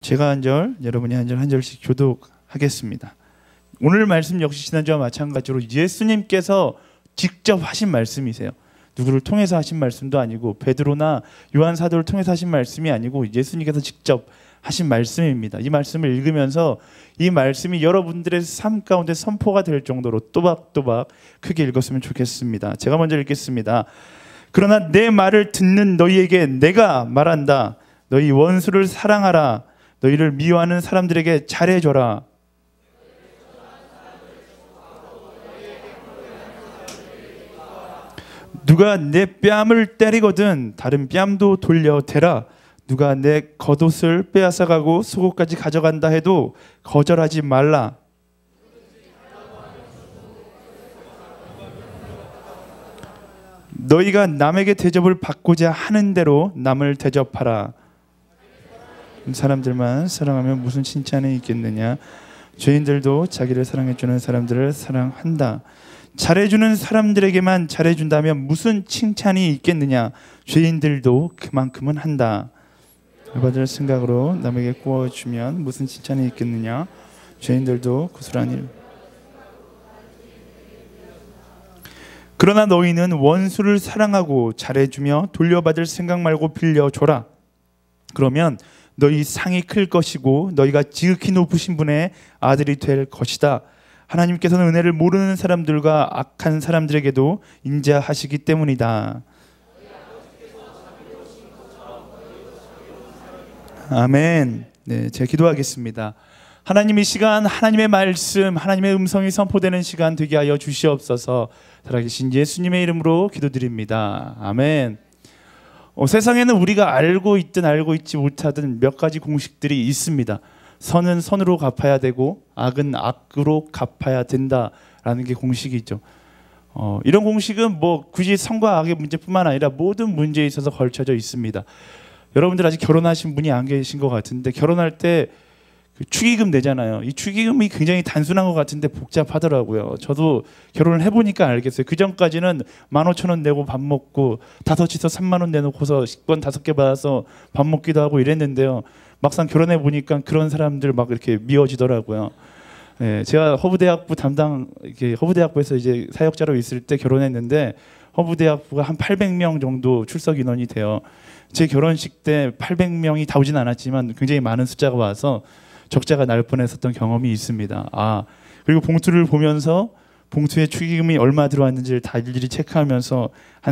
제가 한 절, 여러분이 한 절 한 절씩 교독하겠습니다. 오늘 말씀 역시 지난주와 마찬가지로 예수님께서 직접 하신 말씀이세요. 누구를 통해서 하신 말씀도 아니고 베드로나 요한 사도를 통해서 하신 말씀이 아니고 예수님께서 직접 하신 말씀입니다. 이 말씀을 읽으면서 이 말씀이 여러분들의 삶 가운데 선포가 될 정도로 또박또박 크게 읽었으면 좋겠습니다. 제가 먼저 읽겠습니다. 그러나 내 말을 듣는 너희에게 내가 말한다. 너희 원수를 사랑하라. 너희를 미워하는 사람들에게 잘해줘라. 누가 내 뺨을 때리거든 다른 뺨도 돌려 대라. 누가 내 겉옷을 빼앗아가고 속옷까지 가져간다 해도 거절하지 말라. 너희가 남에게 대접을 받고자 하는 대로 남을 대접하라. 사람들만 사랑하면 무슨 칭찬이 있겠느냐. 죄인들도 자기를 사랑해주는 사람들을 사랑한다. 잘해주는 사람들에게만 잘해준다면 무슨 칭찬이 있겠느냐. 죄인들도 그만큼은 한다. 받을 생각으로 남에게 구워주면 무슨 칭찬이 있겠느냐. 죄인들도 고스란히. 그러나 너희는 원수를 사랑하고 잘해주며 돌려받을 생각 말고 빌려줘라. 그러면 너희 상이 클 것이고 너희가 지극히 높으신 분의 아들이 될 것이다. 하나님께서는 은혜를 모르는 사람들과 악한 사람들에게도 인자하시기 때문이다. 아멘. 네, 제가 기도하겠습니다. 하나님, 이 시간 하나님의 말씀, 하나님의 음성이 선포되는 시간 되게 하여 주시옵소서. 살아계신 예수님의 이름으로 기도드립니다. 아멘. 세상에는 우리가 알고 있든 알고 있지 못하든 몇 가지 공식들이 있습니다. 선은 선으로 갚아야 되고 악은 악으로 갚아야 된다라는 게 공식이죠. 이런 공식은 뭐 굳이 선과 악의 문제뿐만 아니라 모든 문제에 있어서 걸쳐져 있습니다. 여러분들 아직 결혼하신 분이 안 계신 것 같은데 결혼할 때 축의금 내잖아요. 이 축의금이 굉장히 단순한 것 같은데 복잡하더라고요. 저도 결혼을 해보니까 알겠어요. 그 전까지는 15,000원 내고 밥 먹고 다섯이서 3만 원 내놓고서 식권 5개 받아서 밥 먹기도 하고 이랬는데요. 막상 결혼해 보니까 그런 사람들 막 이렇게 미워지더라고요. 네, 제가 허브대학부 허브대학부에서 이제 사역자로 있을 때 결혼했는데 허브대학부가 한 800명 정도 출석 인원이 돼요. 제 결혼식 때 800명이 다 오진 않았지만 굉장히 많은 숫자가 와서 적자가 날 뻔했었던 경험이 있습니다. 그리고 봉투를 보면서 봉투에 축의금이 얼마 들어왔는지를 다 일일이 체크하면서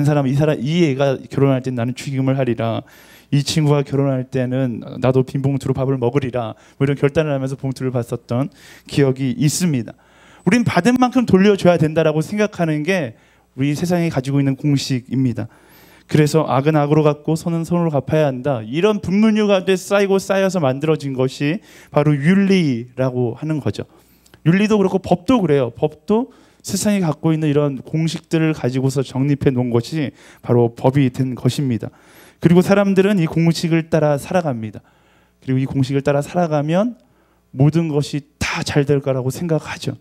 이 애가 결혼할 때 나는 축의금을 하리라. 이 친구가 결혼할 때는 나도 빈 봉투로 밥을 먹으리라. 뭐 이런 결단을 하면서 봉투를 봤었던 기억이 있습니다. 우린 받은 만큼 돌려줘야 된다라고 생각하는 게 우리 세상이 가지고 있는 공식입니다. 그래서 악은 악으로 갚고 선은 선으로 갚아야 한다. 이런 분문유 가운데 쌓여서 만들어진 것이 바로 윤리라고 하는 거죠. 윤리도 그렇고 법도 그래요. 법도 세상이 갖고 있는 이런 공식들을 가지고서 정립해 놓은 것이 바로 법이 된 것입니다. 그리고 사람들은 이 공식을 따라 살아갑니다. 그리고 이 공식을 따라 살아가면 모든 것이 다 잘 될 거라고 생각하죠.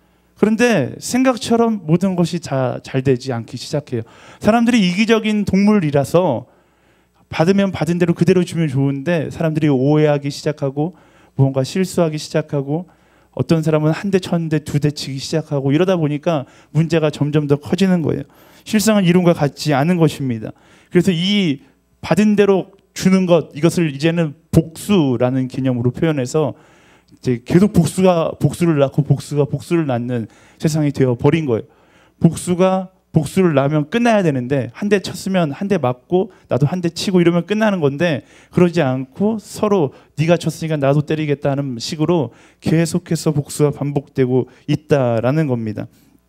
그런데 생각처럼 모든 것이 잘 되지 않기 시작해요. 사람들이 이기적인 동물이라서 받으면 받은 대로 그대로 주면 좋은데 사람들이 오해하기 시작하고 무언가 실수하기 시작하고 어떤 사람은 한 대 쳤는데 2대 치기 시작하고 이러다 보니까 문제가 점점 더 커지는 거예요. 실상은 이론과 같지 않은 것입니다. 그래서 이 받은 대로 주는 것, 이것을 이제는 복수라는 개념으로 표현해서 이제 계속 복수를 낳고 복수가 복수를 낳는 세상이 되어 버린 거예요. 복수가 복수를 낳으면 끝나야 되는데 한 대 쳤으면 한 대 맞고 나도 한 대 치고 이러면 끝나는 건데 그러지 않고 서로 네가 쳤으니까 나도 때리겠다는 식으로 계속해서 복수가 반복되고 있다라는 겁니다.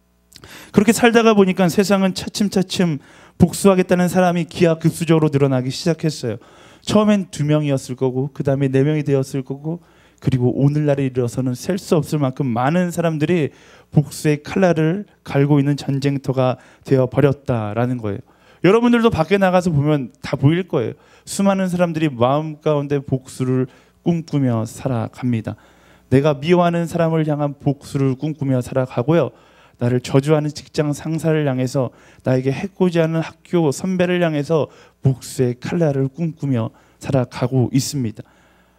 그렇게 살다가 보니까 세상은 차츰차츰 복수하겠다는 사람이 기하급수적으로 늘어나기 시작했어요. 처음엔 2명이었을 거고 그 다음에 4명이 되었을 거고 그리고 오늘날에 이르러서는 셀 수 없을 만큼 많은 사람들이 복수의 칼날을 갈고 있는 전쟁터가 되어 버렸다라는 거예요. 여러분들도 밖에 나가서 보면 다 보일 거예요. 수많은 사람들이 마음 가운데 복수를 꿈꾸며 살아갑니다. 내가 미워하는 사람을 향한 복수를 꿈꾸며 살아가고요. 나를 저주하는 직장 상사를 향해서 나에게 해코지 하는 학교 선배를 향해서 복수의 칼날을 꿈꾸며 살아가고 있습니다.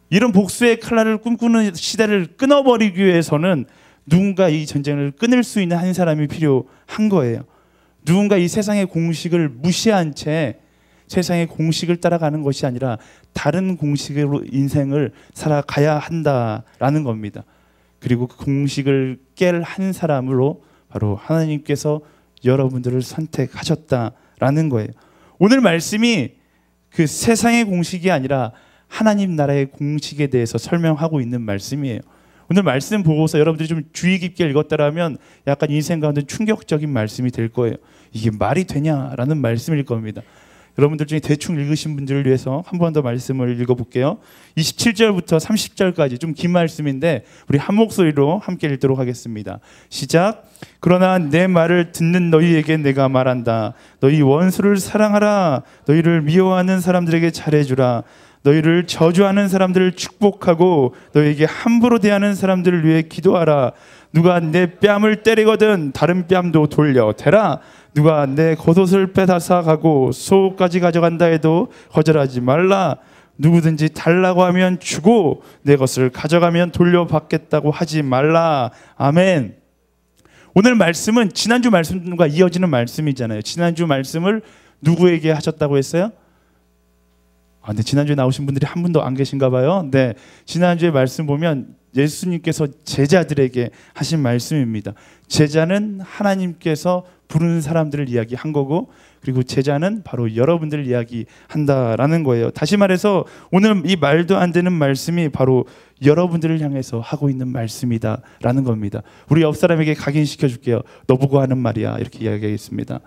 이런 복수의 칼날을 꿈꾸는 시대를 끊어버리기 위해서는 누군가 이 전쟁을 끊을 수 있는 한 사람이 필요한 거예요. 누군가 이 세상의 공식을 무시한 채 세상의 공식을 따라가는 것이 아니라 다른 공식으로 인생을 살아가야 한다라는 겁니다. 그리고 그 공식을 깰 한 사람으로 바로 하나님께서 여러분들을 선택하셨다라는 거예요. 오늘 말씀이 그 세상의 공식이 아니라 하나님 나라의 공식에 대해서 설명하고 있는 말씀이에요. 오늘 말씀 보고서 여러분들이 좀 주의 깊게 읽었다라면 약간 인생 가운데 충격적인 말씀이 될 거예요. 이게 말이 되냐라는 말씀일 겁니다. 여러분들 중에 대충 읽으신 분들을 위해서 한 번 더 말씀을 읽어볼게요. 27절부터 30절까지 좀 긴 말씀인데 우리 한 목소리로 함께 읽도록 하겠습니다. 시작. 그러나 내 말을 듣는 너희에게 내가 말한다. 너희 원수를 사랑하라. 너희를 미워하는 사람들에게 잘해주라. 너희를 저주하는 사람들을 축복하고 너희에게 함부로 대하는 사람들을 위해 기도하라. 누가 내 뺨을 때리거든 다른 뺨도 돌려 대라. 누가 내 겉옷을 빼앗아 가고 속옷까지 가져간다 해도 거절하지 말라. 누구든지 달라고 하면 주고 내 것을 가져가면 돌려받겠다고 하지 말라. 아멘. 오늘 말씀은 지난주 말씀과 이어지는 말씀이잖아요. 지난주 말씀을 누구에게 하셨다고 했어요? 근데 지난주에 나오신 분들이 한 분도 안 계신가 봐요. 네, 지난주에 말씀 보면 예수님께서 제자들에게 하신 말씀입니다. 제자는 하나님께서 부르는 사람들을 이야기한 거고, 그리고 제자는 바로 여러분들을 이야기한다라는 거예요. 다시 말해서 오늘 이 말도 안 되는 말씀이 바로 여러분들을 향해서 하고 있는 말씀이다라는 겁니다. 우리 옆 사람에게 각인시켜 줄게요. 너 보고 하는 말이야, 이렇게 이야기하겠습니다.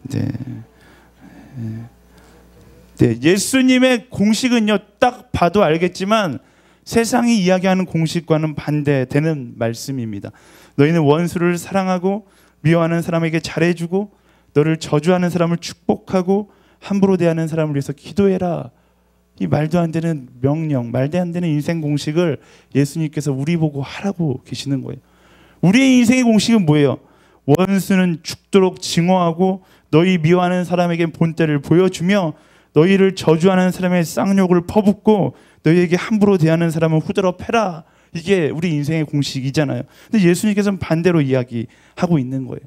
네, 예수님의 공식은요, 딱 봐도 알겠지만 세상이 이야기하는 공식과는 반대되는 말씀입니다. 너희는 원수를 사랑하고 미워하는 사람에게 잘해주고 너를 저주하는 사람을 축복하고 함부로 대하는 사람을 위해서 기도해라. 이 말도 안 되는 명령, 말도 안 되는 인생 공식을 예수님께서 우리 보고 하라고 계시는 거예요. 우리의 인생의 공식은 뭐예요? 원수는 죽도록 증오하고 너희 미워하는 사람에게 본때를 보여주며 너희를 저주하는 사람의 쌍욕을 퍼붓고 너희에게 함부로 대하는 사람은 후드러 패라. 이게 우리 인생의 공식이잖아요. 근데 예수님께서는 반대로 이야기하고 있는 거예요.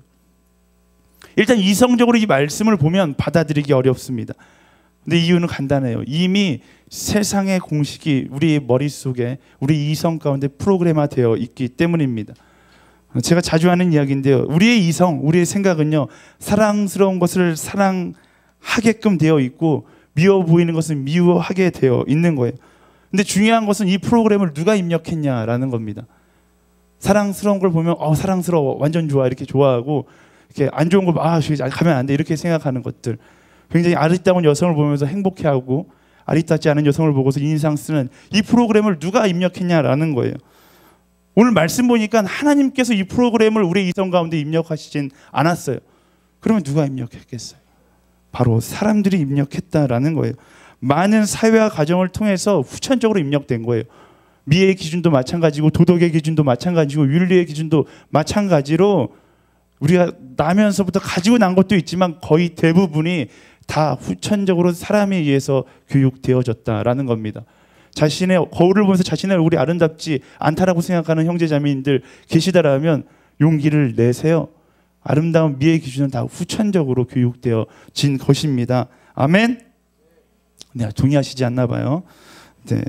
일단 이성적으로 이 말씀을 보면 받아들이기 어렵습니다. 근데 이유는 간단해요. 이미 세상의 공식이 우리 머릿속에, 우리 이성 가운데 프로그램화되어 있기 때문입니다. 제가 자주 하는 이야기인데요. 우리의 이성, 우리의 생각은요, 사랑스러운 것을 사랑하게끔 되어 있고 미워 보이는 것은 미워하게 되어 있는 거예요. 근데 중요한 것은 이 프로그램을 누가 입력했냐라는 겁니다. 사랑스러운 걸 보면 사랑스러워, 완전 좋아, 이렇게 좋아하고, 이렇게 안 좋은 걸 가면 안 돼, 이렇게 생각하는 것들. 굉장히 아리따운 여성을 보면서 행복해하고 아리따지 않은 여성을 보고서 인상 쓰는 이 프로그램을 누가 입력했냐라는 거예요. 오늘 말씀 보니까 하나님께서 이 프로그램을 우리 이성 가운데 입력하시진 않았어요. 그러면 누가 입력했겠어요? 바로 사람들이 입력했다라는 거예요. 많은 사회와 가정을 통해서 후천적으로 입력된 거예요. 미의 기준도 마찬가지고 도덕의 기준도 마찬가지고 윤리의 기준도 마찬가지로 우리가 나면서부터 가지고 난 것도 있지만 거의 대부분이 다 후천적으로 사람에 의해서 교육되어졌다라는 겁니다. 자신의 거울을 보면서 자신을 우리 아름답지 않다라고 생각하는 형제자매님들 계시다라면 용기를 내세요. 아름다운 미의 기준은 다 후천적으로 교육되어진 것입니다. 아멘. 네, 동의하시지 않나 봐요. 네,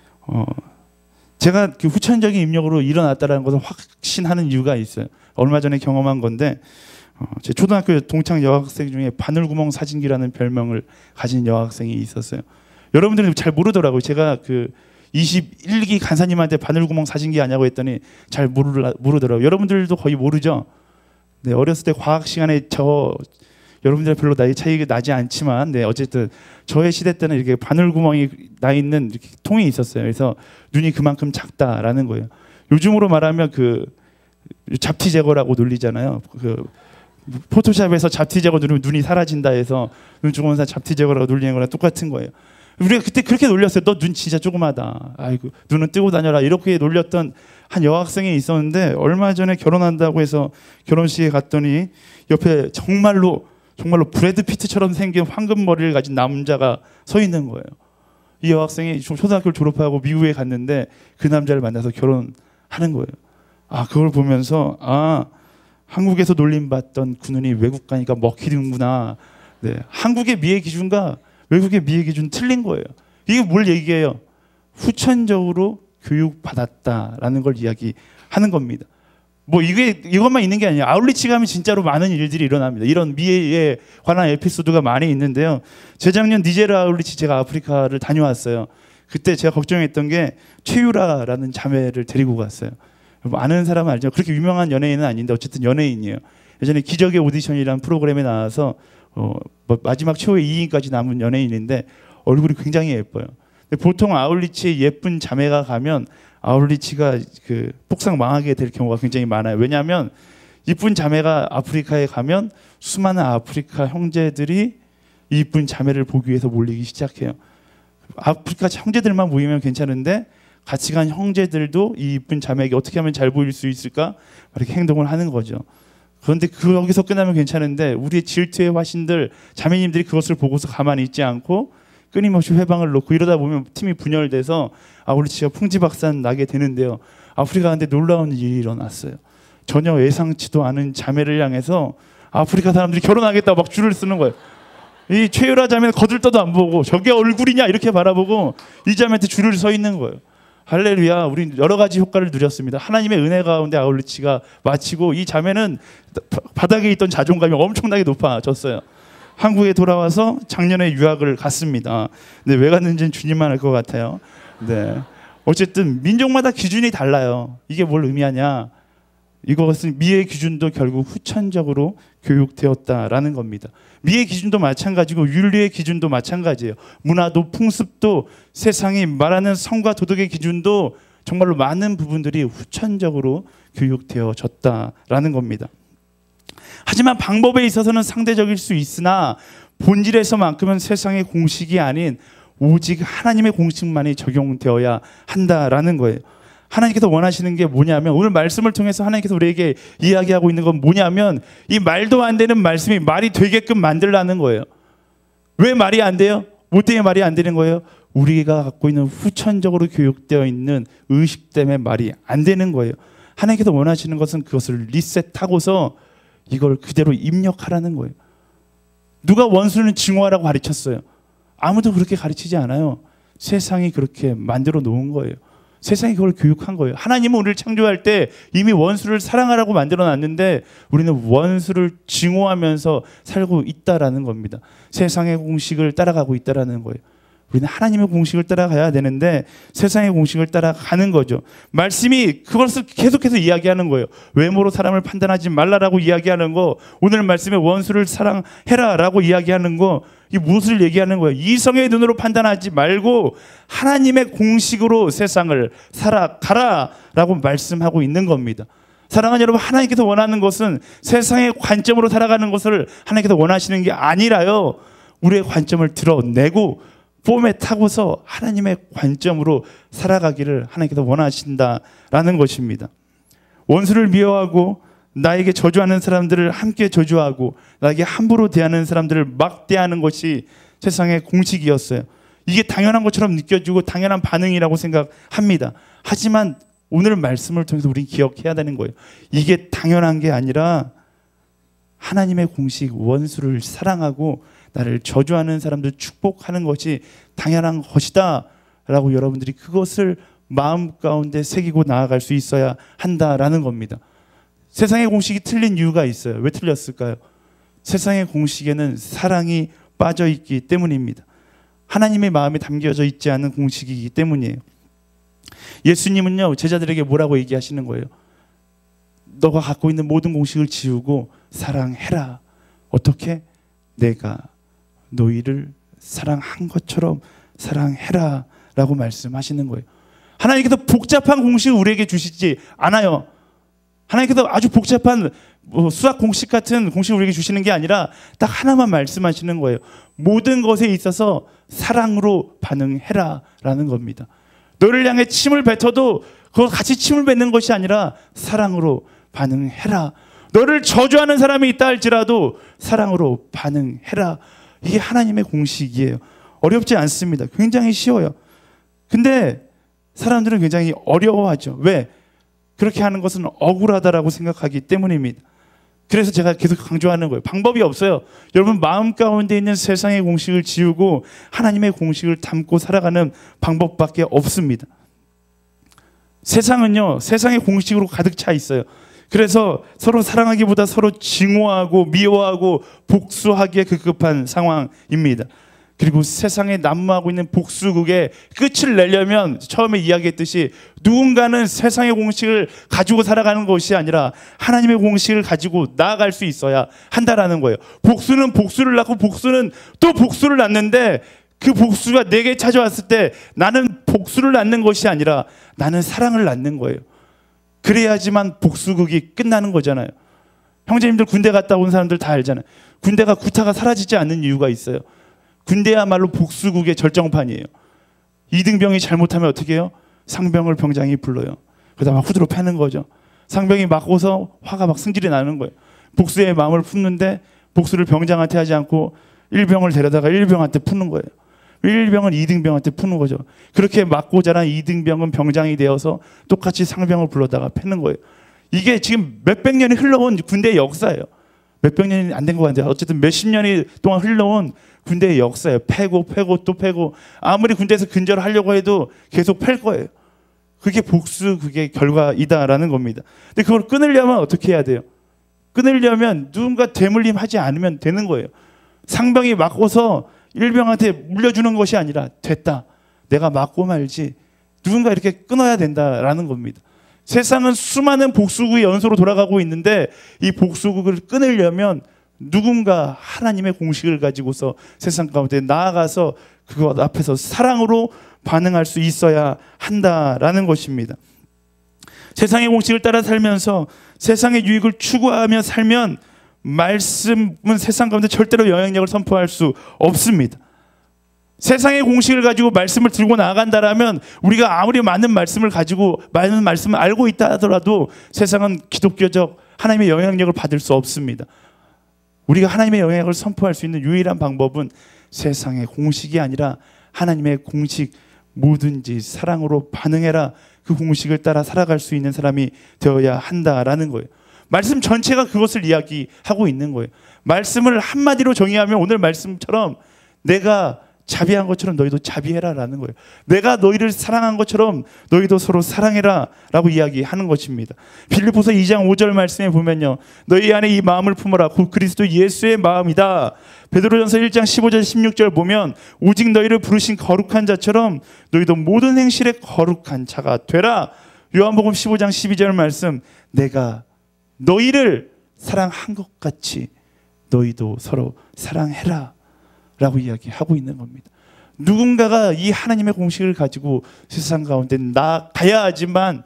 제가 그 후천적인 입력으로 일어났다는 것을 확신하는 이유가 있어요. 얼마 전에 경험한 건데, 제 초등학교 동창 여학생 중에 바늘구멍 사진기라는 별명을 가진 여학생이 있었어요. 여러분들은 잘 모르더라고요. 제가 그 21기 간사님한테 바늘구멍 사진기 아냐고 했더니 잘 모르더라고요. 여러분들도 거의 모르죠. 네, 어렸을 때 과학 시간에 여러분들 별로 나이 차이가 나지 않지만, 네, 어쨌든 저의 시대 때는 이렇게 바늘구멍이 나 있는 이렇게 통이 있었어요. 그래서 눈이 그만큼 작다라는 거예요. 요즘으로 말하면 그 잡티 제거라고 놀리잖아요. 그 포토샵에서 잡티 제거 누르면 눈이 사라진다 해서 눈 주검사 잡티 제거라고 놀리는 거랑 똑같은 거예요. 우리가 그때 그렇게 놀렸어요. 너 눈 진짜 조그마다. 아이고, 눈은 뜨고 다녀라. 이렇게 놀렸던 한 여학생이 있었는데, 얼마 전에 결혼한다고 해서 결혼식에 갔더니 옆에 정말로 브래드 피트처럼 생긴 황금 머리를 가진 남자가 서 있는 거예요. 이 여학생이 초등학교를 졸업하고 미국에 갔는데 그 남자를 만나서 결혼하는 거예요. 그걸 보면서 한국에서 놀림받던 군인이 외국 가니까 먹히는구나. 네, 한국의 미의 기준과 외국의 미의 기준 틀린 거예요. 이게 뭘 얘기해요? 후천적으로 교육받았다라는 걸 이야기하는 겁니다. 뭐 이것만 있는 게 아니에요. 아울리치 가면 진짜로 많은 일들이 일어납니다. 이런 미에 관한 에피소드가 많이 있는데요. 재작년 니제르 아울리치 제가 아프리카를 다녀왔어요. 그때 제가 걱정했던 게 최유라라는 자매를 데리고 갔어요. 아는 사람은 알죠. 그렇게 유명한 연예인은 아닌데 어쨌든 연예인이에요. 예전에 기적의 오디션이라는 프로그램에 나와서 마지막 최후의 2인까지 남은 연예인인데 얼굴이 굉장히 예뻐요. 근데 보통 아울리치에 예쁜 자매가 가면 아울리치가 폭삭 망하게 될 경우가 굉장히 많아요. 왜냐하면 이쁜 자매가 아프리카에 가면 수많은 아프리카 형제들이 이 이쁜 자매를 보기 위해서 몰리기 시작해요. 아프리카 형제들만 모이면 괜찮은데 같이 간 형제들도 이 이쁜 자매에게 어떻게 하면 잘 보일 수 있을까 이렇게 행동을 하는 거죠. 그런데 거기서 끝나면 괜찮은데 우리의 질투의 화신들 자매님들이 그것을 보고서 가만히 있지 않고 끊임없이 회방을 놓고 이러다 보면 팀이 분열돼서 아울리치가 풍지박산 나게 되는데요. 아프리카 가는데 놀라운 일이 일어났어요. 전혀 예상치도 않은 자매를 향해서 아프리카 사람들이 결혼하겠다고 막 줄을 쓰는 거예요. 이 최유라 자매는 거들떠도 안 보고 저게 얼굴이냐 이렇게 바라보고 이 자매한테 줄을 서 있는 거예요. 할렐루야. 우린 여러 가지 효과를 누렸습니다. 하나님의 은혜 가운데 아울리치가 마치고 이 자매는 바닥에 있던 자존감이 엄청나게 높아졌어요. 한국에 돌아와서 작년에 유학을 갔습니다. 근데 왜 갔는지는 주님만 알 것 같아요. 네. 어쨌든 민족마다 기준이 달라요. 이게 뭘 의미하냐? 이것은 미의 기준도 결국 후천적으로 교육되었다라는 겁니다. 미의 기준도 마찬가지고 윤리의 기준도 마찬가지예요. 문화도 풍습도 세상이 말하는 성과 도덕의 기준도 정말로 많은 부분들이 후천적으로 교육되어졌다라는 겁니다. 하지만 방법에 있어서는 상대적일 수 있으나 본질에서만큼은 세상의 공식이 아닌 오직 하나님의 공식만이 적용되어야 한다라는 거예요. 하나님께서 원하시는 게 뭐냐면 오늘 말씀을 통해서 하나님께서 우리에게 이야기하고 있는 건 뭐냐면 이 말도 안 되는 말씀이 말이 되게끔 만들라는 거예요. 왜 말이 안 돼요? 뭐 때문에 말이 안 되는 거예요? 우리가 갖고 있는 후천적으로 교육되어 있는 의식 때문에 말이 안 되는 거예요. 하나님께서 원하시는 것은 그것을 리셋하고서 이걸 그대로 입력하라는 거예요. 누가 원수는 증오하라고 가르쳤어요? 아무도 그렇게 가르치지 않아요. 세상이 그렇게 만들어 놓은 거예요. 세상이 그걸 교육한 거예요. 하나님은 우리를 창조할 때 이미 원수를 사랑하라고 만들어 놨는데 우리는 원수를 증오하면서 살고 있다라는 겁니다. 세상의 공식을 따라가고 있다라는 거예요. 우리는 하나님의 공식을 따라가야 되는데 세상의 공식을 따라가는 거죠. 말씀이 그것을 계속해서 이야기하는 거예요. 외모로 사람을 판단하지 말라라고 이야기하는 거, 오늘 말씀에 원수를 사랑해라라고 이야기하는 거, 이게 무엇을 얘기하는 거예요? 이성의 눈으로 판단하지 말고 하나님의 공식으로 세상을 살아가라라고 말씀하고 있는 겁니다. 사랑하는 여러분, 하나님께서 원하는 것은 세상의 관점으로 살아가는 것을 하나님께서 원하시는 게 아니라요, 우리의 관점을 드러내고 폼에 타고서 하나님의 관점으로 살아가기를 하나님께서 원하신다라는 것입니다. 원수를 미워하고 나에게 저주하는 사람들을 함께 저주하고 나에게 함부로 대하는 사람들을 막 대하는 것이 세상의 공식이었어요. 이게 당연한 것처럼 느껴지고 당연한 반응이라고 생각합니다. 하지만 오늘 말씀을 통해서 우리는 기억해야 되는 거예요. 이게 당연한 게 아니라 하나님의 공식, 원수를 사랑하고 나를 저주하는 사람들 축복하는 것이 당연한 것이다 라고 여러분들이 그것을 마음 가운데 새기고 나아갈 수 있어야 한다라는 겁니다. 세상의 공식이 틀린 이유가 있어요. 왜 틀렸을까요? 세상의 공식에는 사랑이 빠져 있기 때문입니다. 하나님의 마음에 담겨져 있지 않은 공식이기 때문이에요. 예수님은요, 제자들에게 뭐라고 얘기하시는 거예요? 너가 갖고 있는 모든 공식을 지우고 사랑해라. 어떻게? 내가 너희를 사랑한 것처럼 사랑해라 라고 말씀하시는 거예요. 하나님께서 복잡한 공식을 우리에게 주시지 않아요. 하나님께서 아주 복잡한 수학 공식 같은 공식을 우리에게 주시는 게 아니라 딱 하나만 말씀하시는 거예요. 모든 것에 있어서 사랑으로 반응해라 라는 겁니다. 너를 향해 침을 뱉어도 그거 같이 침을 뱉는 것이 아니라 사랑으로 반응해라. 너를 저주하는 사람이 있다 할지라도 사랑으로 반응해라. 이게 하나님의 공식이에요. 어렵지 않습니다. 굉장히 쉬워요. 근데 사람들은 굉장히 어려워하죠. 왜? 그렇게 하는 것은 억울하다라고 생각하기 때문입니다. 그래서 제가 계속 강조하는 거예요. 방법이 없어요. 여러분 마음 가운데 있는 세상의 공식을 지우고 하나님의 공식을 담고 살아가는 방법밖에 없습니다. 세상은요, 세상의 공식으로 가득 차 있어요. 그래서 서로 사랑하기보다 서로 증오하고 미워하고 복수하기에 급급한 상황입니다. 그리고 세상에 난무하고 있는 복수극의 끝을 내려면 처음에 이야기했듯이 누군가는 세상의 공식을 가지고 살아가는 것이 아니라 하나님의 공식을 가지고 나아갈 수 있어야 한다라는 거예요. 복수는 복수를 낳고 복수는 또 복수를 낳는데 그 복수가 내게 찾아왔을 때 나는 복수를 낳는 것이 아니라 나는 사랑을 낳는 거예요. 그래야지만 복수극이 끝나는 거잖아요. 형제님들 군대 갔다 온 사람들 다 알잖아요. 군대가 구타가 사라지지 않는 이유가 있어요. 군대야말로 복수국의 절정판이에요. 이등병이 잘못하면 어떻게 해요? 상병을 병장이 불러요. 그러다 막 후드로 패는 거죠. 상병이 맞고서 화가 막 승질이 나는 거예요. 복수의 마음을 품는데 복수를 병장한테 하지 않고 일병을 데려다가 일병한테 푸는 거예요. 일병은 이등병한테 푸는 거죠. 그렇게 맞고 자란 이등병은 병장이 되어서 똑같이 상병을 불러다가 패는 거예요. 이게 지금 몇백 년이 흘러온 군대의 역사예요. 몇백 년이 안 된 것 같은데 어쨌든 몇십 년이 동안 흘러온 군대의 역사예요. 패고 또 패고 아무리 군대에서 근절을 하려고 해도 계속 팰 거예요. 그게 복수 그게 결과이다라는 겁니다. 근데 그걸 끊으려면 어떻게 해야 돼요? 끊으려면 누군가 대물림 하지 않으면 되는 거예요. 상병이 맞고서 일병한테 물려주는 것이 아니라 됐다. 내가 맞고 말지. 누군가 이렇게 끊어야 된다라는 겁니다. 세상은 수많은 복수국의 연소로 돌아가고 있는데 이 복수국을 끊으려면 누군가 하나님의 공식을 가지고서 세상 가운데 나아가서 그것 앞에서 사랑으로 반응할 수 있어야 한다라는 것입니다. 세상의 공식을 따라 살면서 세상의 유익을 추구하며 살면 말씀은 세상 가운데 절대로 영향력을 선포할 수 없습니다. 세상의 공식을 가지고 말씀을 들고 나아간다라면 우리가 아무리 많은 말씀을 가지고 많은 말씀을 알고 있다 하더라도 세상은 기독교적 하나님의 영향력을 받을 수 없습니다. 우리가 하나님의 영향력을 선포할 수 있는 유일한 방법은 세상의 공식이 아니라 하나님의 공식, 뭐든지 사랑으로 반응해라. 그 공식을 따라 살아갈 수 있는 사람이 되어야 한다라는 거예요. 말씀 전체가 그것을 이야기하고 있는 거예요. 말씀을 한마디로 정의하면 오늘 말씀처럼 내가 자비한 것처럼 너희도 자비해라라는 거예요. 내가 너희를 사랑한 것처럼 너희도 서로 사랑해라 라고 이야기하는 것입니다. 빌립보서 2장 5절 말씀에 보면요, 너희 안에 이 마음을 품어라. 곧 그리스도 예수의 마음이다. 베드로전서 1장 15절 16절 보면 오직 너희를 부르신 거룩한 자처럼 너희도 모든 행실에 거룩한 자가 되라. 요한복음 15장 12절 말씀, 내가 너희를 사랑한 것 같이 너희도 서로 사랑해라 라고 이야기하고 있는 겁니다. 누군가가 이 하나님의 공식을 가지고 세상 가운데 나아가야지만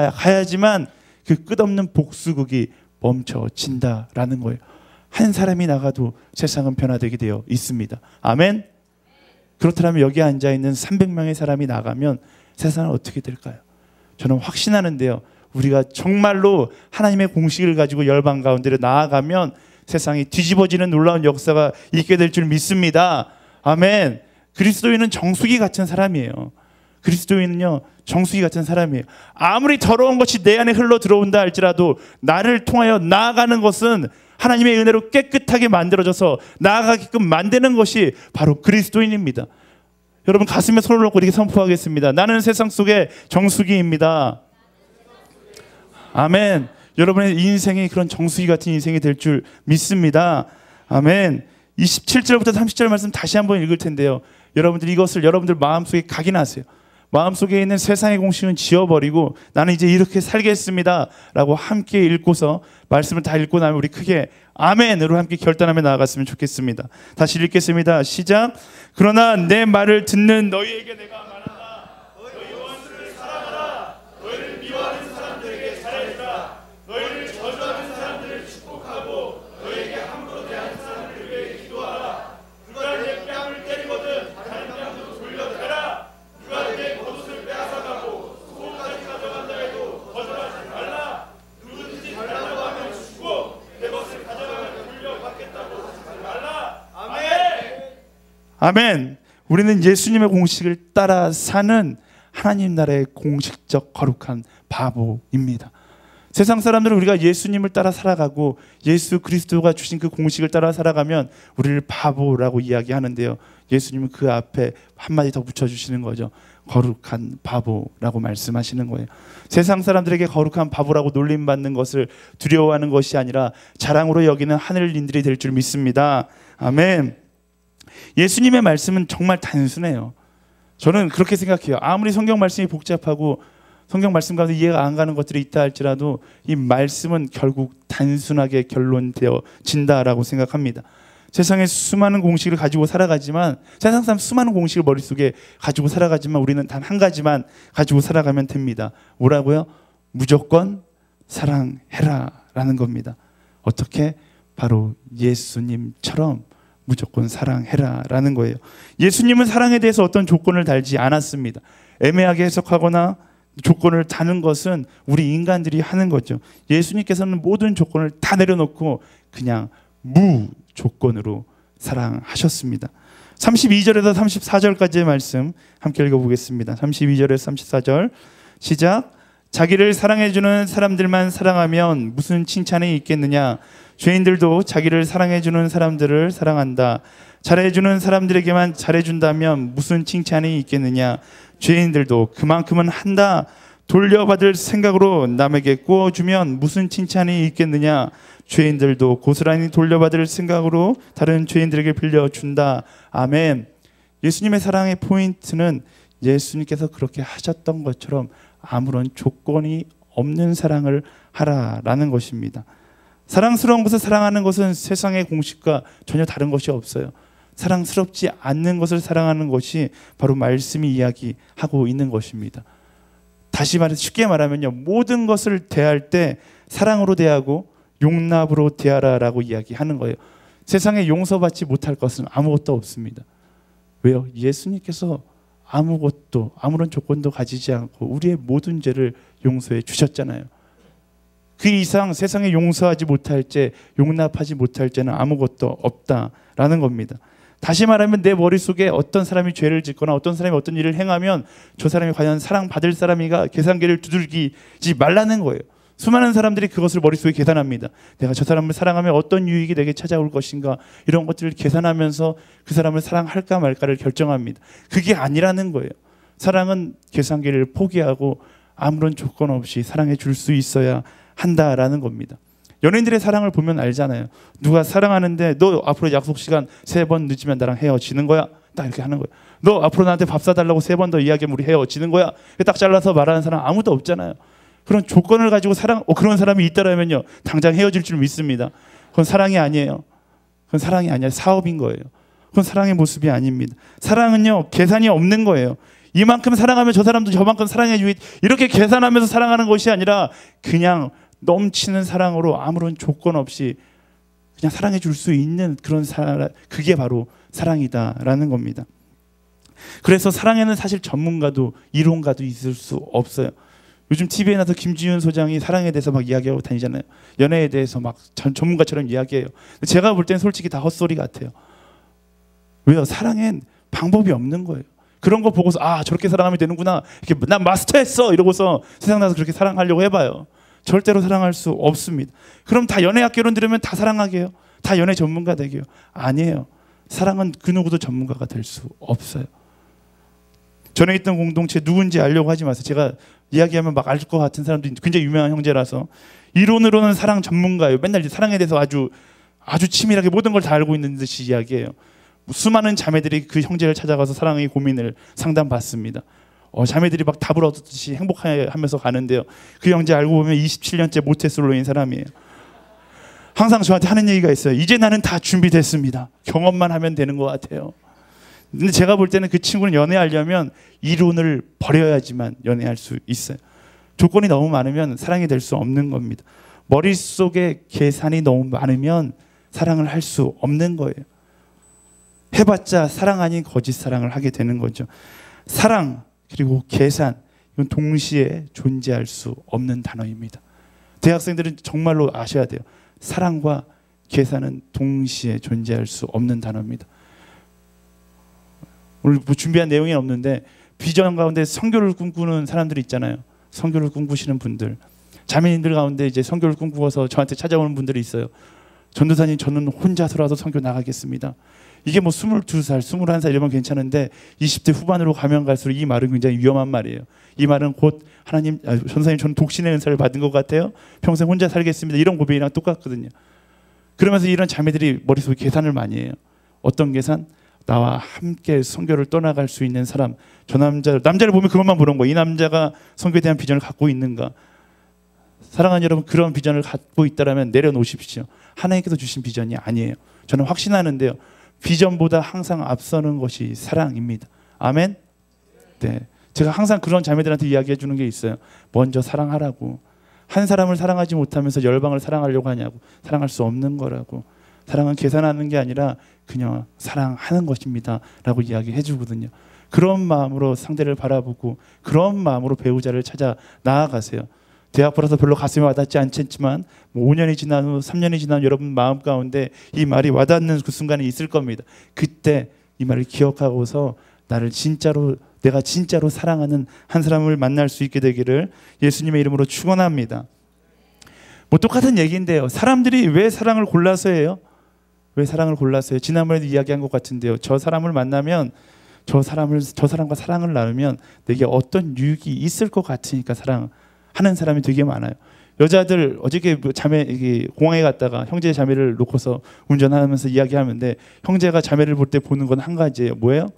그 끝없는 복수극이 멈춰진다라는 거예요. 한 사람이 나가도 세상은 변화되게 되어 있습니다. 아멘. 그렇다면 여기 앉아있는 300명의 사람이 나가면 세상은 어떻게 될까요? 저는 확신하는데요, 우리가 정말로 하나님의 공식을 가지고 열방 가운데로 나아가면 세상이 뒤집어지는 놀라운 역사가 있게 될 줄 믿습니다. 아멘. 그리스도인은 정수기 같은 사람이에요. 그리스도인은요, 정수기 같은 사람이에요. 아무리 더러운 것이 내 안에 흘러 들어온다 할지라도 나를 통하여 나아가는 것은 하나님의 은혜로 깨끗하게 만들어져서 나아가게끔 만드는 것이 바로 그리스도인입니다. 여러분 가슴에 손을 얹고 이렇게 선포하겠습니다. 나는 세상 속의 정수기입니다. 아멘. 여러분의 인생이 그런 정수기 같은 인생이 될 줄 믿습니다. 아멘. 27절부터 30절 말씀 다시 한번 읽을 텐데요, 여러분들 이것을 여러분들 마음속에 각인하세요. 마음속에 있는 세상의 공식은 지워버리고 나는 이제 이렇게 살겠습니다 라고 함께 읽고서 말씀을 다 읽고 나면 우리 크게 아멘으로 함께 결단하며 나아갔으면 좋겠습니다. 다시 읽겠습니다. 시작. 그러나 내 말을 듣는 너희에게 내가 말한다. 너희 원수를 사랑하라. 너희를 미워하는 사람들에게 잘해주라. 너희를 저주하는 사람들을 축복하고 너희에게 함부로 대하는 사람들을 위해 기도하라. 누가 내 뺨을 때리거든 다른 뺨도 돌려대라. 누가 내 겉옷을 빼앗아가고 속옷까지 가져간다 해도 거절하지 말라. 누구든지 달라고 하면 주고 내 것을 가져가면 돌려받겠다고 하지 말라. 아멘. 아멘. 우리는 예수님의 공식을 따라 사는 하나님 나라의 공식적 거룩한 바보입니다. 세상 사람들은 우리가 예수님을 따라 살아가고 예수 그리스도가 주신 그 공식을 따라 살아가면 우리를 바보라고 이야기하는데요, 예수님은 그 앞에 한마디 더 붙여주시는 거죠. 거룩한 바보라고 말씀하시는 거예요. 세상 사람들에게 거룩한 바보라고 놀림받는 것을 두려워하는 것이 아니라 자랑으로 여기는 하늘인들이 될 줄 믿습니다. 아멘. 예수님의 말씀은 정말 단순해요. 저는 그렇게 생각해요. 아무리 성경 말씀이 복잡하고 성경 말씀 가운데 이해가 안 가는 것들이 있다 할지라도 이 말씀은 결국 단순하게 결론되어진다라고 생각합니다. 세상에 수많은 공식을 가지고 살아가지만, 세상 사람 수많은 공식을 머릿속에 가지고 살아가지만 우리는 단 한 가지만 가지고 살아가면 됩니다. 뭐라고요? 무조건 사랑해라 라는 겁니다. 어떻게? 바로 예수님처럼 무조건 사랑해라 라는 거예요. 예수님은 사랑에 대해서 어떤 조건을 달지 않았습니다. 애매하게 해석하거나 조건을 다는 것은 우리 인간들이 하는 거죠. 예수님께서는 모든 조건을 다 내려놓고 그냥 무조건으로 사랑하셨습니다. 32절에서 34절까지의 말씀 함께 읽어보겠습니다. 32절에서 34절 시작. 자기를 사랑해주는 사람들만 사랑하면 무슨 칭찬이 있겠느냐. 죄인들도 자기를 사랑해주는 사람들을 사랑한다. 잘해주는 사람들에게만 잘해준다면 무슨 칭찬이 있겠느냐. 죄인들도 그만큼은 한다. 돌려받을 생각으로 남에게 구워주면 무슨 칭찬이 있겠느냐. 죄인들도 고스란히 돌려받을 생각으로 다른 죄인들에게 빌려준다. 아멘. 예수님의 사랑의 포인트는 예수님께서 그렇게 하셨던 것처럼 아무런 조건이 없는 사랑을 하라라는 것입니다. 사랑스러운 것을 사랑하는 것은 세상의 공식과 전혀 다른 것이 없어요. 사랑스럽지 않는 것을 사랑하는 것이 바로 말씀이 이야기하고 있는 것입니다. 다시 말해서 쉽게 말하면요, 모든 것을 대할 때 사랑으로 대하고 용납으로 대하라라고 이야기하는 거예요. 세상에 용서받지 못할 것은 아무것도 없습니다. 왜요? 예수님께서 아무것도 아무런 조건도 가지지 않고 우리의 모든 죄를 용서해 주셨잖아요. 그 이상 세상에 용서하지 못할 죄, 용납하지 못할 죄는 아무것도 없다라는 겁니다. 다시 말하면 내 머릿속에 어떤 사람이 죄를 짓거나 어떤 사람이 어떤 일을 행하면 저 사람이 과연 사랑받을 사람이가 계산기를 두들기지 말라는 거예요. 수많은 사람들이 그것을 머릿속에 계산합니다. 내가 저 사람을 사랑하면 어떤 유익이 내게 찾아올 것인가, 이런 것들을 계산하면서 그 사람을 사랑할까 말까를 결정합니다. 그게 아니라는 거예요. 사랑은 계산기를 포기하고 아무런 조건 없이 사랑해 줄 수 있어야 한다라는 겁니다. 연예인들의 사랑을 보면 알잖아요. 누가 사랑하는데 너 앞으로 약속 시간 3번 늦으면 나랑 헤어지는 거야. 딱 이렇게 하는 거예요. 너 앞으로 나한테 밥 사달라고 3번 더 이야기하면 우리 헤어지는 거야. 딱 잘라서 말하는 사람 아무도 없잖아요. 그런 조건을 가지고 그런 사람이 있더라면요, 당장 헤어질 줄 믿습니다. 그건 사랑이 아니에요. 그건 사랑이 아니라 사업인 거예요. 그건 사랑의 모습이 아닙니다. 사랑은요, 계산이 없는 거예요. 이만큼 사랑하면 저 사람도 저만큼 사랑해 주겠지, 이렇게 계산하면서 사랑하는 것이 아니라 그냥 넘치는 사랑으로 아무런 조건 없이 그냥 사랑해 줄 수 있는 그런 사랑, 그게 바로 사랑이다라는 겁니다. 그래서 사랑에는 사실 전문가도 이론가도 있을 수 없어요. 요즘 TV에 나서 김지윤 소장이 사랑에 대해서 막 이야기하고 다니잖아요. 연애에 대해서 막 전문가처럼 이야기해요. 제가 볼 땐 솔직히 다 헛소리 같아요. 왜요? 사랑엔 방법이 없는 거예요. 그런 거 보고서 아, 저렇게 사랑하면 되는구나, 이렇게 난 마스터했어 이러고서 세상 나서 그렇게 사랑하려고 해봐요. 절대로 사랑할 수 없습니다. 그럼 다 연애학개론 들으면 다 사랑하게 해요? 다 연애 전문가 되게요? 아니에요. 사랑은 그 누구도 전문가가 될 수 없어요. 전에 있던 공동체 누군지 알려고 하지 마세요. 제가 이야기하면 막 알 것 같은 사람도 굉장히 유명한 형제라서 이론으로는 사랑 전문가예요. 맨날 사랑에 대해서 아주 치밀하게 모든 걸 다 알고 있는 듯이 이야기해요. 수많은 자매들이 그 형제를 찾아가서 사랑의 고민을 상담받습니다. 자매들이 막 답을 얻듯이 행복하면서 가는데요, 그 형제 알고 보면 27년째 모태솔로인 사람이에요. 항상 저한테 하는 얘기가 있어요. 이제 나는 다 준비됐습니다. 경험만 하면 되는 것 같아요. 근데 제가 볼 때는 그 친구는 연애하려면 이론을 버려야지만 연애할 수 있어요. 조건이 너무 많으면 사랑이 될 수 없는 겁니다. 머릿속에 계산이 너무 많으면 사랑을 할 수 없는 거예요. 해봤자 사랑 아닌 거짓 사랑을 하게 되는 거죠. 사랑 그리고 계산, 이건 동시에 존재할 수 없는 단어입니다. 대학생들은 정말로 아셔야 돼요. 사랑과 계산은 동시에 존재할 수 없는 단어입니다. 오늘 뭐 준비한 내용이 없는데 비전 가운데 선교를 꿈꾸는 사람들이 있잖아요. 선교를 꿈꾸시는 분들, 자매님들 가운데 이제 선교를 꿈꾸어서 저한테 찾아오는 분들이 있어요. 전도사님, 저는 혼자서라도 선교 나가겠습니다. 이게 뭐 22살, 21살 이러면 괜찮은데 20대 후반으로 가면 갈수록 이 말은 굉장히 위험한 말이에요. 이 말은 곧 하나님, 전도사님 저는 독신의 은사를 받은 것 같아요. 평생 혼자 살겠습니다. 이런 고백이랑 똑같거든요. 그러면서 이런 자매들이 머릿속에 계산을 많이 해요. 어떤 계산? 나와 함께 선교를 떠나갈 수 있는 사람, 저 남자를 보면 그것만 보는 거예요. 이 남자가 선교에 대한 비전을 갖고 있는가? 사랑하는 여러분, 그런 비전을 갖고 있다면 내려놓으십시오. 하나님께서 주신 비전이 아니에요. 저는 확신하는데요, 비전보다 항상 앞서는 것이 사랑입니다. 아멘? 네, 제가 항상 그런 자매들한테 이야기해 주는 게 있어요. 먼저 사랑하라고. 한 사람을 사랑하지 못하면서 열방을 사랑하려고 하냐고. 사랑할 수 없는 거라고. 사랑은 계산하는 게 아니라 그냥 사랑하는 것입니다 라고 이야기해 주거든요. 그런 마음으로 상대를 바라보고 그런 마음으로 배우자를 찾아 나아가세요. 대학 벌어서 별로 가슴에 와닿지 않지만 5년이 지난 후 3년이 지난 여러분 마음 가운데 이 말이 와닿는 그 순간이 있을 겁니다. 그때 이 말을 기억하고서 내가 진짜로 사랑하는 한 사람을 만날 수 있게 되기를 예수님의 이름으로 축원합니다. 뭐 똑같은 얘기인데요, 사람들이 왜 사랑을 골라서 해요? 왜 사랑을 골라서 해요? 지난번에도 이야기한 것 같은데요, 저 사람을 만나면 저 사람과 사랑을 나누면 내게 어떤 유익이 있을 것 같으니까 사랑하는 사람이 되게 많아요. 여자들 어저께 자매 공항에 갔다가 형제 자매를 놓고서 운전하면서 이야기하는데 형제가 자매를 볼 때 보는 건 한 가지예요. 뭐예요?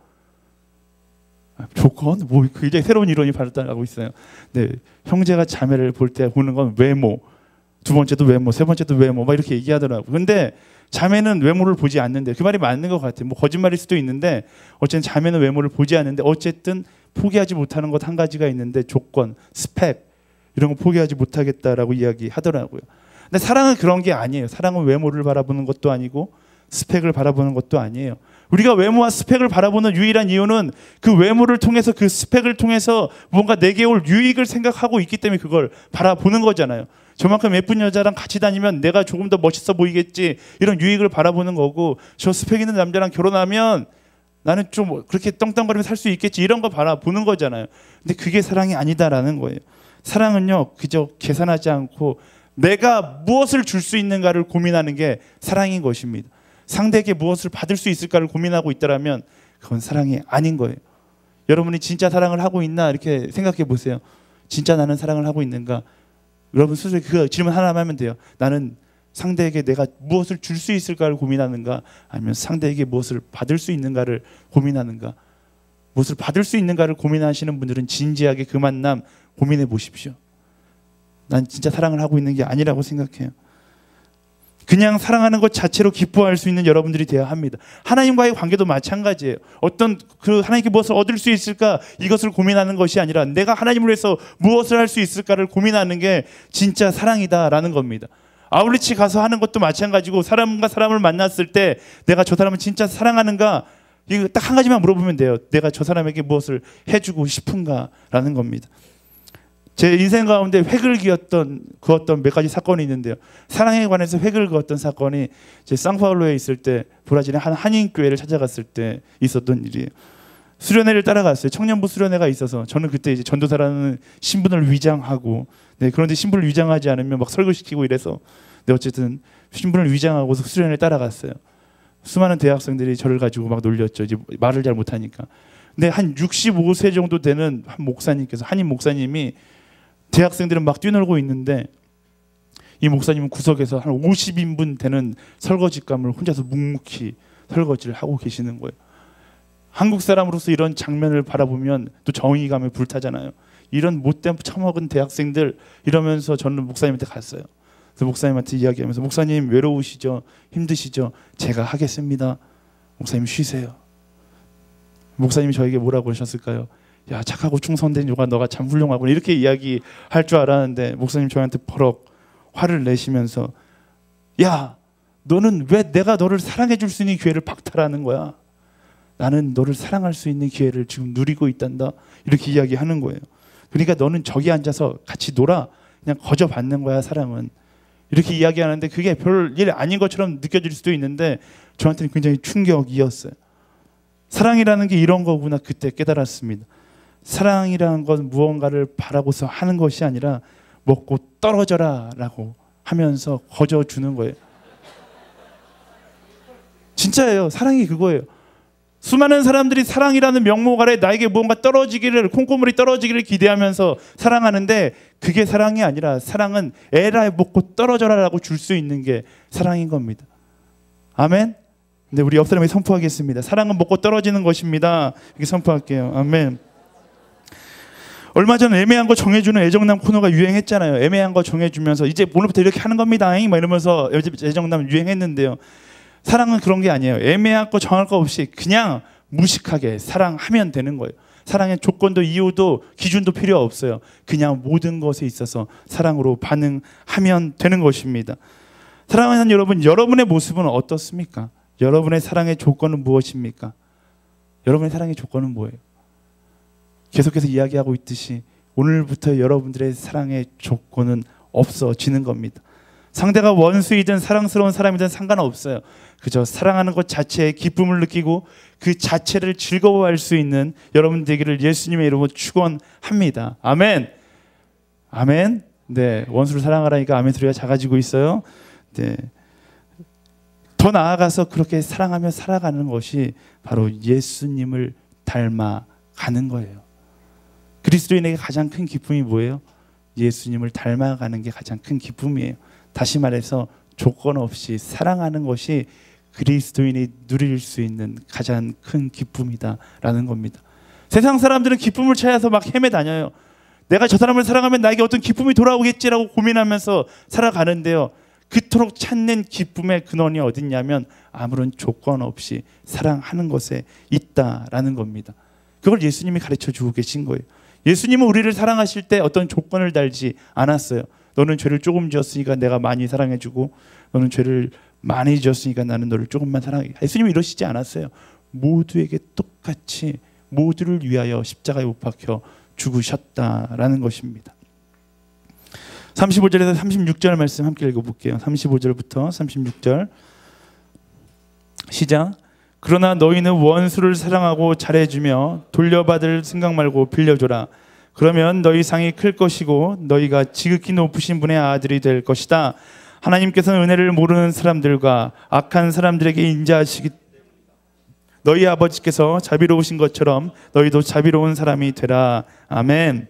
조건? 뭐 굉장히 새로운 이론이 발달하고 있어요. 네, 형제가 자매를 볼 때 보는 건 외모, 두 번째도 외모, 세 번째도 외모, 막 이렇게 얘기하더라고요. 근데 자매는 외모를 보지 않는데, 그 말이 맞는 것 같아요. 뭐 거짓말일 수도 있는데 어쨌든 자매는 외모를 보지 않는데 어쨌든 포기하지 못하는 것 한 가지가 있는데 조건, 스펙 이런 거 포기하지 못하겠다라고 이야기하더라고요. 근데 사랑은 그런 게 아니에요. 사랑은 외모를 바라보는 것도 아니고 스펙을 바라보는 것도 아니에요. 우리가 외모와 스펙을 바라보는 유일한 이유는 그 외모를 통해서, 그 스펙을 통해서 뭔가 내게 올 유익을 생각하고 있기 때문에 그걸 바라보는 거잖아요. 저만큼 예쁜 여자랑 같이 다니면 내가 조금 더 멋있어 보이겠지, 이런 유익을 바라보는 거고, 저 스펙 있는 남자랑 결혼하면 나는 좀 그렇게 떵떵거리며 살 수 있겠지, 이런 거 바라보는 거잖아요. 근데 그게 사랑이 아니다라는 거예요. 사랑은요, 그저 계산하지 않고 내가 무엇을 줄 수 있는가를 고민하는 게 사랑인 것입니다. 상대에게 무엇을 받을 수 있을까를 고민하고 있다면 그건 사랑이 아닌 거예요. 여러분이 진짜 사랑을 하고 있나 이렇게 생각해 보세요. 진짜 나는 사랑을 하고 있는가? 여러분 스스로 그 질문 하나만 하면 돼요. 나는 상대에게 내가 무엇을 줄 수 있을까를 고민하는가, 아니면 상대에게 무엇을 받을 수 있는가를 고민하는가? 무엇을 받을 수 있는가를 고민하시는 분들은 진지하게 그 만남 고민해 보십시오. 난 진짜 사랑을 하고 있는 게 아니라고 생각해요. 그냥 사랑하는 것 자체로 기뻐할 수 있는 여러분들이 되어야 합니다. 하나님과의 관계도 마찬가지예요. 어떤 그 하나님께 무엇을 얻을 수 있을까, 이것을 고민하는 것이 아니라 내가 하나님을 위해서 무엇을 할 수 있을까를 고민하는 게 진짜 사랑이다라는 겁니다. 아울리치 가서 하는 것도 마찬가지고, 사람과 사람을 만났을 때 내가 저 사람을 진짜 사랑하는가, 이거 딱 한 가지만 물어보면 돼요. 내가 저 사람에게 무엇을 해주고 싶은가라는 겁니다. 제 인생 가운데 획을 그었던 몇 가지 사건이 있는데요. 사랑에 관해서 획을 그었던 사건이 제 상파울로에 있을 때 브라질의 한 한인교회를 찾아갔을 때 있었던 일이에요. 수련회를 따라갔어요. 청년부 수련회가 있어서 저는 그때 이제 전도사라는 신분을 위장하고, 네, 그런데 신분을 위장하지 않으면 막 설교시키고 이래서, 네, 어쨌든 신분을 위장하고서 수련회를 따라갔어요. 수많은 대학생들이 저를 가지고 막 놀렸죠. 이제 말을 잘 못하니까. 근데 한 65세 정도 되는 한 목사님께서, 한인 목사님이 대학생들은 막 뛰놀고 있는데 이 목사님은 구석에서 한 50인분 되는 설거지감을 혼자서 묵묵히 설거지를 하고 계시는 거예요. 한국 사람으로서 이런 장면을 바라보면 또 정의감에 불타잖아요. 이런 못된 처먹은 대학생들, 이러면서 저는 목사님한테 갔어요. 그래서 목사님한테 이야기하면서, 목사님 외로우시죠? 힘드시죠? 제가 하겠습니다. 목사님 쉬세요. 목사님이 저에게 뭐라고 하셨을까요? 야, 착하고 충성된 요가 너가 참 훌륭하구나, 이렇게 이야기할 줄 알았는데 목사님 저한테 버럭 화를 내시면서, 야, 너는 왜 내가 너를 사랑해 줄 수 있는 기회를 박탈하는 거야? 나는 너를 사랑할 수 있는 기회를 지금 누리고 있단다, 이렇게 이야기하는 거예요. 그러니까 너는 저기 앉아서 같이 놀아, 그냥 거저 받는 거야 사랑은, 이렇게 이야기하는데 그게 별 일 아닌 것처럼 느껴질 수도 있는데 저한테는 굉장히 충격이었어요. 사랑이라는 게 이런 거구나 그때 깨달았습니다. 사랑이라는 건 무언가를 바라고서 하는 것이 아니라 먹고 떨어져라 라고 하면서 거저주는 거예요. 진짜예요. 사랑이 그거예요. 수많은 사람들이 사랑이라는 명목 아래 나에게 무언가 떨어지기를, 콩고물이 떨어지기를 기대하면서 사랑하는데 그게 사랑이 아니라 사랑은 에라 먹고 떨어져라 라고 줄 수 있는 게 사랑인 겁니다. 아멘. 근데 우리 옆 사람이 선포하겠습니다. 사랑은 먹고 떨어지는 것입니다. 이렇게 선포할게요. 아멘. 얼마 전 애매한 거 정해주는 애정남 코너가 유행했잖아요. 애매한 거 정해주면서 이제 오늘부터 이렇게 하는 겁니다 막 이러면서 애정남 유행했는데요. 사랑은 그런 게 아니에요. 애매한 거 정할 거 없이 그냥 무식하게 사랑하면 되는 거예요. 사랑의 조건도 이유도 기준도 필요 없어요. 그냥 모든 것에 있어서 사랑으로 반응하면 되는 것입니다. 사랑하는 여러분, 여러분의 모습은 어떻습니까? 여러분의 사랑의 조건은 무엇입니까? 여러분의 사랑의 조건은 뭐예요? 계속해서 이야기하고 있듯이 오늘부터 여러분들의 사랑의 조건은 없어지는 겁니다. 상대가 원수이든 사랑스러운 사람이든 상관없어요. 그저 사랑하는 것 자체에 기쁨을 느끼고 그 자체를 즐거워할 수 있는 여러분 되기를 예수님의 이름으로 축원합니다. 아멘. 아멘. 네, 원수를 사랑하라니까 아멘 소리가 작아지고 있어요. 네. 더 나아가서 그렇게 사랑하며 살아가는 것이 바로 예수님을 닮아가는 거예요. 그리스도인에게 가장 큰 기쁨이 뭐예요? 예수님을 닮아가는 게 가장 큰 기쁨이에요. 다시 말해서 조건 없이 사랑하는 것이 그리스도인이 누릴 수 있는 가장 큰 기쁨이다라는 겁니다. 세상 사람들은 기쁨을 찾아서 막 헤매다녀요. 내가 저 사람을 사랑하면 나에게 어떤 기쁨이 돌아오겠지라고 고민하면서 살아가는데요. 그토록 찾는 기쁨의 근원이 어딨냐면 아무런 조건 없이 사랑하는 것에 있다라는 겁니다. 그걸 예수님이 가르쳐주고 계신 거예요. 예수님은 우리를 사랑하실 때 어떤 조건을 달지 않았어요. 너는 죄를 조금 지었으니까 내가 많이 사랑해주고, 너는 죄를 많이 지었으니까 나는 너를 조금만 사랑해. 예수님은 이러시지 않았어요. 모두에게 똑같이 모두를 위하여 십자가에 못 박혀 죽으셨다라는 것입니다. 35절에서 36절 말씀 함께 읽어볼게요. 35절부터 36절 시작. 그러나 너희는 원수를 사랑하고 잘해주며 돌려받을 생각 말고 빌려줘라. 그러면 너희 상이 클 것이고 너희가 지극히 높으신 분의 아들이 될 것이다. 하나님께서는 은혜를 모르는 사람들과 악한 사람들에게 인자하시기, 너희 아버지께서 자비로우신 것처럼 너희도 자비로운 사람이 되라. 아멘.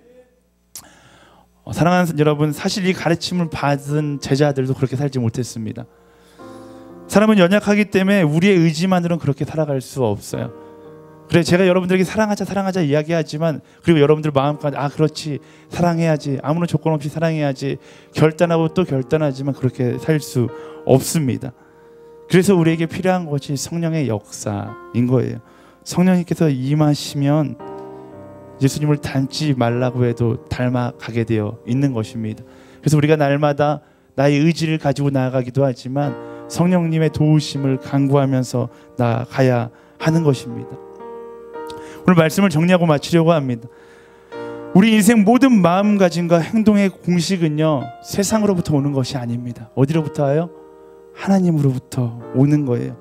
사랑하는 여러분, 사실 이 가르침을 받은 제자들도 그렇게 살지 못했습니다. 사람은 연약하기 때문에 우리의 의지만으로는 그렇게 살아갈 수 없어요. 그래, 제가 여러분들에게 사랑하자 사랑하자 이야기하지만, 그리고 여러분들 마음껏 그렇지 사랑해야지, 아무런 조건 없이 사랑해야지 결단하고 또 결단하지만 그렇게 살 수 없습니다. 그래서 우리에게 필요한 것이 성령의 역사인 거예요. 성령님께서 임하시면 예수님을 닮지 말라고 해도 닮아가게 되어 있는 것입니다. 그래서 우리가 날마다 나의 의지를 가지고 나아가기도 하지만 성령님의 도우심을 간구하면서 나아가야 하는 것입니다. 오늘 말씀을 정리하고 마치려고 합니다. 우리 인생 모든 마음가짐과 행동의 공식은요, 세상으로부터 오는 것이 아닙니다. 어디로부터 와요? 하나님으로부터 오는 거예요.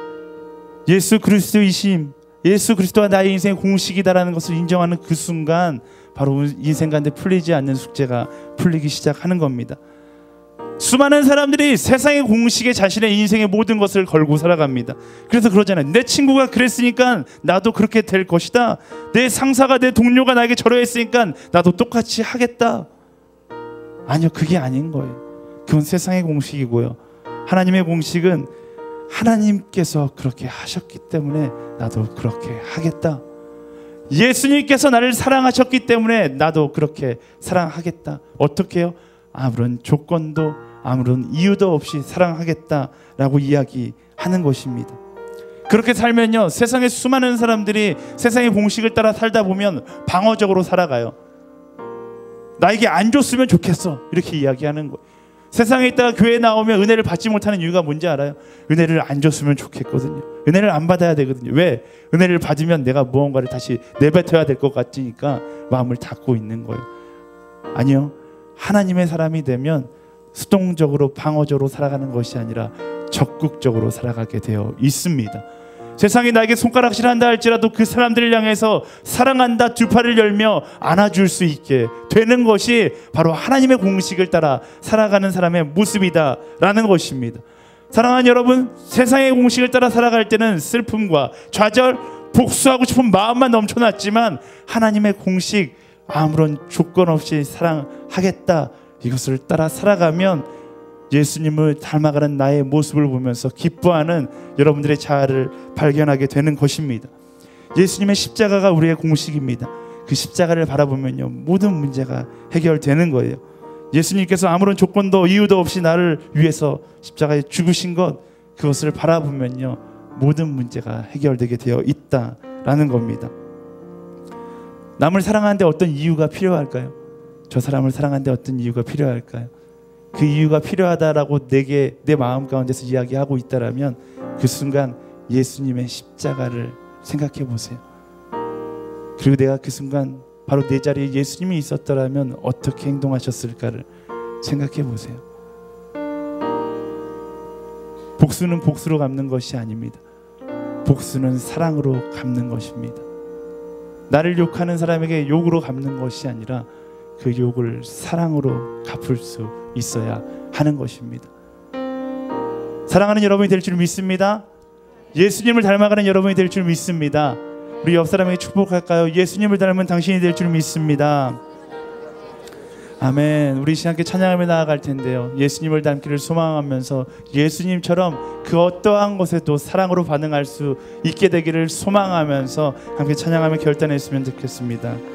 예수 그리스도이심, 예수 그리스도가 나의 인생의 공식이다라는 것을 인정하는 그 순간 바로 인생 가운데 풀리지 않는 숙제가 풀리기 시작하는 겁니다. 수많은 사람들이 세상의 공식에 자신의 인생의 모든 것을 걸고 살아갑니다. 그래서 그러잖아요. 내 친구가 그랬으니까 나도 그렇게 될 것이다. 내 상사가, 내 동료가 나에게 저러했으니까 나도 똑같이 하겠다. 아니요, 그게 아닌 거예요. 그건 세상의 공식이고요. 하나님의 공식은 하나님께서 그렇게 하셨기 때문에 나도 그렇게 하겠다. 예수님께서 나를 사랑하셨기 때문에 나도 그렇게 사랑하겠다. 어떻게 해요? 아무런 조건도 아무런 이유도 없이 사랑하겠다라고 이야기하는 것입니다. 그렇게 살면요, 세상의 수많은 사람들이 세상의 공식을 따라 살다 보면 방어적으로 살아가요. 나에게 안 줬으면 좋겠어, 이렇게 이야기하는 거예요. 세상에 있다가 교회에 나오면 은혜를 받지 못하는 이유가 뭔지 알아요? 은혜를 안 줬으면 좋겠거든요. 은혜를 안 받아야 되거든요. 왜? 은혜를 받으면 내가 무언가를 다시 내뱉어야 될 것 같으니까 마음을 닫고 있는 거예요. 아니요, 하나님의 사람이 되면 수동적으로 방어적으로 살아가는 것이 아니라 적극적으로 살아가게 되어 있습니다. 세상이 나에게 손가락질 한다 할지라도 그 사람들을 향해서 사랑한다 두 팔을 열며 안아줄 수 있게 되는 것이 바로 하나님의 공식을 따라 살아가는 사람의 모습이다라는 것입니다. 사랑하는 여러분, 세상의 공식을 따라 살아갈 때는 슬픔과 좌절, 복수하고 싶은 마음만 넘쳐났지만 하나님의 공식, 아무런 조건 없이 사랑하겠다, 이것을 따라 살아가면 예수님을 닮아가는 나의 모습을 보면서 기뻐하는 여러분들의 자아를 발견하게 되는 것입니다. 예수님의 십자가가 우리의 공식입니다. 그 십자가를 바라보면요, 모든 문제가 해결되는 거예요. 예수님께서 아무런 조건도 이유도 없이 나를 위해서 십자가에 죽으신 것, 그것을 바라보면요, 모든 문제가 해결되게 되어 있다라는 겁니다. 남을 사랑하는데 어떤 이유가 필요할까요? 저 사람을 사랑하는데 어떤 이유가 필요할까요? 그 이유가 필요하다라고 내게 내 마음 가운데서 이야기하고 있다라면 그 순간 예수님의 십자가를 생각해 보세요. 그리고 내가 그 순간 바로 내 자리에 예수님이 있었더라면 어떻게 행동하셨을까를 생각해 보세요. 복수는 복수로 갚는 것이 아닙니다. 복수는 사랑으로 갚는 것입니다. 나를 욕하는 사람에게 욕으로 갚는 것이 아니라 그 욕을 사랑으로 갚을 수 있어야 하는 것입니다. 사랑하는 여러분이 될 줄 믿습니다. 예수님을 닮아가는 여러분이 될 줄 믿습니다. 우리 옆 사람에게 축복할까요? 예수님을 닮은 당신이 될 줄 믿습니다. 아멘. 우리 함께 찬양하며 나아갈 텐데요, 예수님을 닮기를 소망하면서 예수님처럼 그 어떠한 것에도 사랑으로 반응할 수 있게 되기를 소망하면서 함께 찬양하며 결단했으면 좋겠습니다.